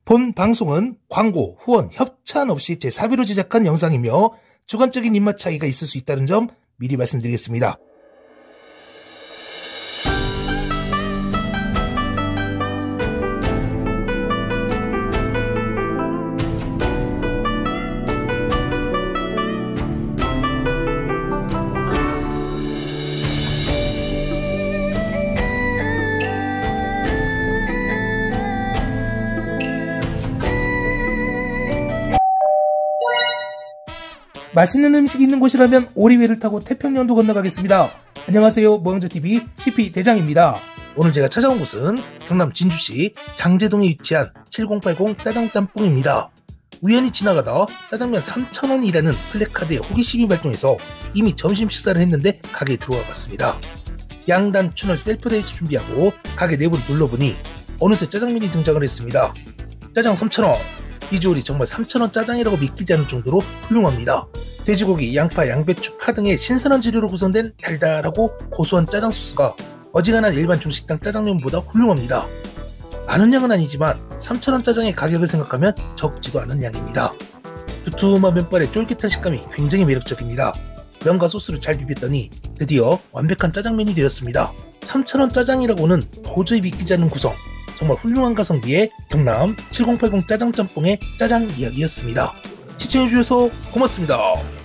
본 방송은 광고, 후원, 협찬 없이 제 사비로 제작한 영상이며 주관적인 입맛 차이가 있을 수 있다는 점 미리 말씀드리겠습니다. 맛있는 음식 있는 곳이라면 오리배를 타고 태평양도 건너가겠습니다. 안녕하세요, 모형저TV CP 대장입니다. 오늘 제가 찾아온 곳은 경남 진주시 장제동에 위치한 7080 짜장짬뽕입니다. 우연히 지나가다 짜장면 3,000원이라는 플래카드에 호기심이 발동해서 이미 점심 식사를 했는데 가게에 들어와 봤습니다. 양단 추널 셀프데이스 준비하고 가게 내부를 눌러보니 어느새 짜장면이 등장을 했습니다. 짜장 3,000원! 비주얼이 정말 3,000원 짜장이라고 믿기지 않을 정도로 훌륭합니다. 돼지고기, 양파, 양배추, 파 등의 신선한 재료로 구성된 달달하고 고소한 짜장 소스가 어지간한 일반 중식당 짜장면보다 훌륭합니다. 많은 양은 아니지만 3,000원 짜장의 가격을 생각하면 적지도 않은 양입니다. 두툼한 면발의 쫄깃한 식감이 굉장히 매력적입니다. 면과 소스를 잘 비볐더니 드디어 완벽한 짜장면이 되었습니다. 3,000원 짜장이라고는 도저히 믿기지 않는 구성, 정말 훌륭한 가성비의 경남 7080 짜장짬뽕의 짜장 이야기였습니다. 시청해주셔서 고맙습니다.